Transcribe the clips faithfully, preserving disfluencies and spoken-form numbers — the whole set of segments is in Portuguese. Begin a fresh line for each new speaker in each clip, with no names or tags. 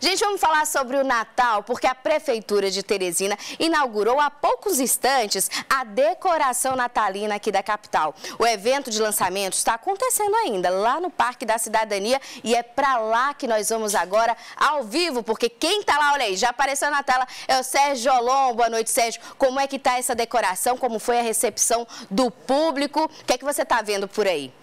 Gente, vamos falar sobre o Natal, porque a Prefeitura de Teresina inaugurou há poucos instantes a decoração natalina aqui da capital. O evento de lançamento está acontecendo ainda lá no Parque da Cidadania e é para lá que nós vamos agora ao vivo, porque quem está lá, olha aí, já apareceu na tela, é o Sérgio Jolon. Boa noite, Sérgio. Como é que está essa decoração? Como foi a recepção do público? O que é que você está vendo por aí?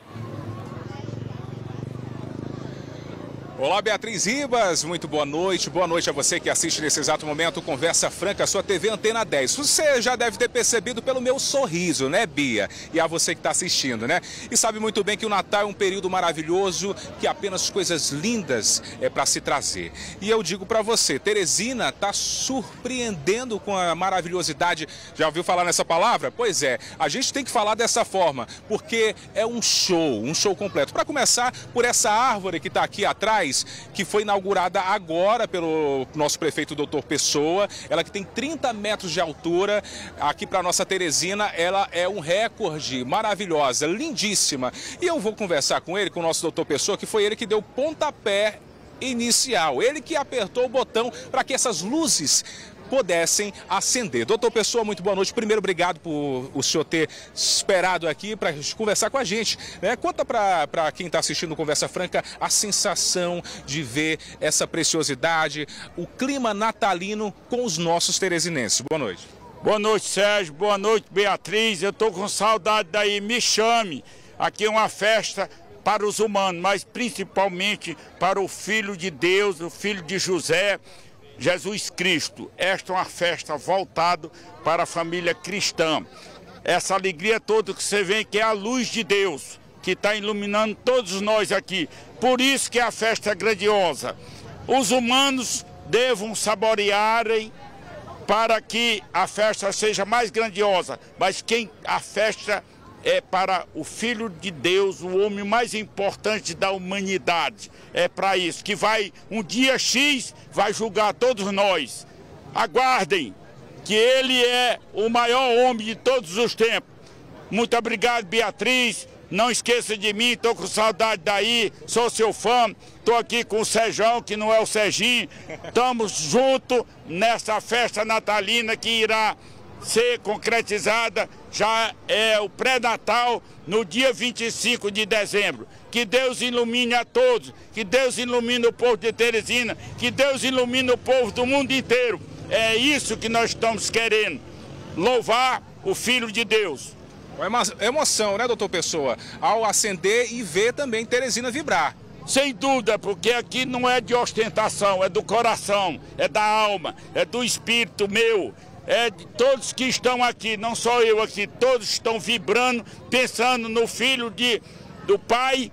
Olá, Beatriz Ribas, muito boa noite. Boa noite a você que assiste nesse exato momento Conversa Franca, sua T V Antena dez. Você já deve ter percebido pelo meu sorriso, né, Bia? E a você que está assistindo, né? E sabe muito bem que o Natal é um período maravilhoso, que apenas coisas lindas é para se trazer. E eu digo para você, Teresina está surpreendendo com a maravilhosidade. Já ouviu falar nessa palavra? Pois é, a gente tem que falar dessa forma, porque é um show, um show completo. Para começar, por essa árvore que está aqui atrás, que foi inaugurada agora pelo nosso prefeito doutor Pessoa, ela que tem trinta metros de altura, aqui para nossa Teresina, ela é um recorde, maravilhosa, lindíssima. E eu vou conversar com ele, com o nosso doutor Pessoa, que foi ele que deu o pontapé inicial, ele que apertou o botão para que essas luzes pudessem acender. Doutor Pessoa, muito boa noite. Primeiro, obrigado por o senhor ter esperado aqui para conversar com a gente, né? Conta para quem está assistindo Conversa Franca a sensação de ver essa preciosidade, o clima natalino com os nossos teresinenses. Boa noite.
Boa noite, Sérgio. Boa noite, Beatriz. Eu estou com saudade daí. Me chame. Aqui é uma festa para os humanos, mas principalmente para o Filho de Deus, o Filho de José, Jesus Cristo. Esta é uma festa voltada para a família cristã. Essa alegria toda que você vê, que é a luz de Deus, que está iluminando todos nós aqui. Por isso que a festa é grandiosa. Os humanos devam saborearem para que a festa seja mais grandiosa. Mas quem a festa é para o Filho de Deus, o homem mais importante da humanidade. É para isso que vai, um dia X, vai julgar todos nós. Aguardem, que ele é o maior homem de todos os tempos. Muito obrigado, Beatriz. Não esqueça de mim, estou com saudade daí, sou seu fã. Estou aqui com o Sérgio, que não é o Serginho. Estamos juntos nessa festa natalina que irá ser concretizada, já é o pré-natal no dia vinte e cinco de dezembro. Que Deus ilumine a todos, que Deus ilumine o povo de Teresina, que Deus ilumine o povo do mundo inteiro. É isso que nós estamos querendo, louvar o Filho de Deus.
É uma emoção, né, doutor Pessoa, ao acender e ver também Teresina vibrar.
Sem dúvida, porque aqui não é de ostentação, é do coração, é da alma, é do espírito meu. É de todos que estão aqui, não só eu aqui, todos estão vibrando, pensando no filho de, do pai,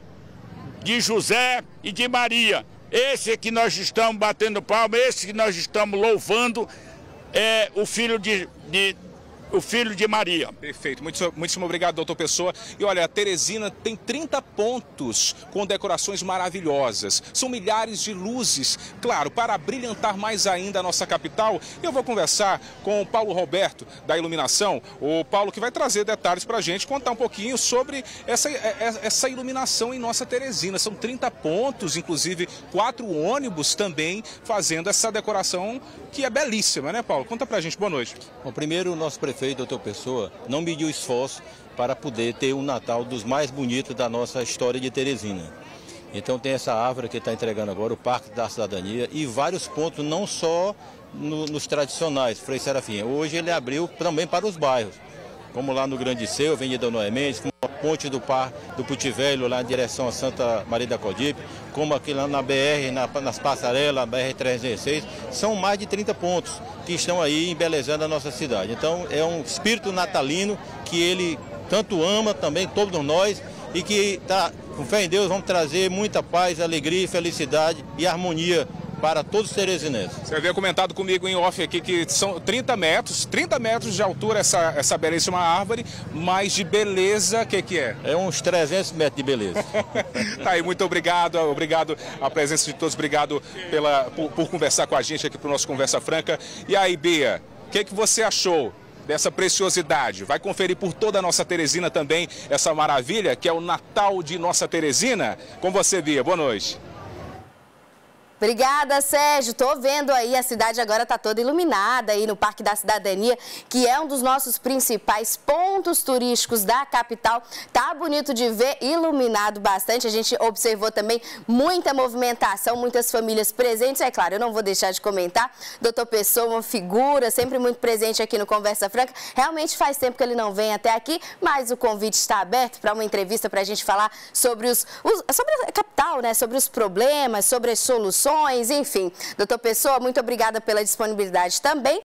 de José e de Maria. Esse é que nós estamos batendo palma, esse que nós estamos louvando, é o filho de, de o filho de Maria.
Perfeito, muito, muitíssimo obrigado, doutor Pessoa. E olha, a Teresina tem trinta pontos com decorações maravilhosas. São milhares de luzes, claro, para brilhantar mais ainda a nossa capital. Eu vou conversar com o Paulo Roberto, da iluminação. O Paulo que vai trazer detalhes para a gente, contar um pouquinho sobre essa, essa iluminação em nossa Teresina. São trinta pontos, inclusive quatro ônibus também fazendo essa decoração que é belíssima, né, Paulo? Conta pra gente, boa noite.
Bom, primeiro o nosso prefeito, doutor Pessoa, não mediu esforço para poder ter um Natal dos mais bonitos da nossa história de Teresina. Então tem essa árvore que está entregando agora, o Parque da Cidadania, e vários pontos, não só no, nos tradicionais, Frei Serafim. Hoje ele abriu também para os bairros, como lá no Grande Seu, Avenida Noé Mendes, como a ponte do Par do Puti Velho, lá em direção a Santa Maria da Codipe, como aqui lá na B R, na, nas passarelas, B R trezentos e dezesseis, são mais de trinta pontos que estão aí embelezando a nossa cidade. Então é um espírito natalino que ele tanto ama também, todos nós, e que tá, com fé em Deus, vamos trazer muita paz, alegria, felicidade e harmonia para todos os teresinenses.
Você havia comentado comigo em off aqui que são trinta metros, trinta metros de altura essa, essa belíssima árvore, mas de beleza, o que que é?
É uns trezentos metros de beleza.
Tá aí, muito obrigado, obrigado a presença de todos, obrigado pela, por, por conversar com a gente aqui para o nosso Conversa Franca. E aí, Bia, o que que você achou dessa preciosidade? Vai conferir por toda a nossa Teresina também essa maravilha que é o Natal de nossa Teresina? Com você, Bia, boa noite.
Obrigada, Sérgio. Tô vendo aí, a cidade agora tá toda iluminada aí no Parque da Cidadania, que é um dos nossos principais pontos turísticos da capital. Tá bonito de ver, iluminado bastante. A gente observou também muita movimentação, muitas famílias presentes. É claro, eu não vou deixar de comentar. doutor Pessoa, uma figura sempre muito presente aqui no Conversa Franca. Realmente faz tempo que ele não vem até aqui, mas o convite está aberto para uma entrevista para a gente falar sobre, os, os, sobre a capital, né? Sobre os problemas, sobre as soluções. Enfim, doutor Pessoa, muito obrigada pela disponibilidade também.